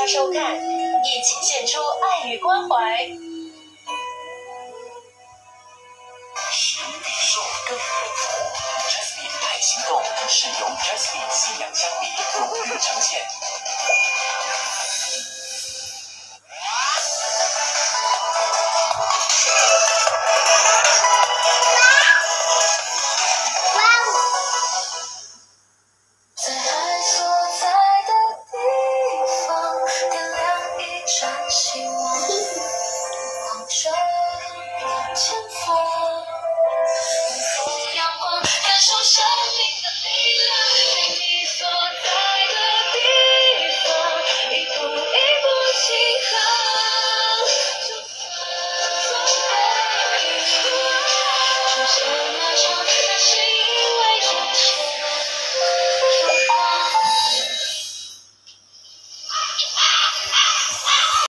家收看，一起献出爱与关怀。 实比受更有福。Jasmine 爱行动是由 Jasmine 西洋香米荣誉呈现。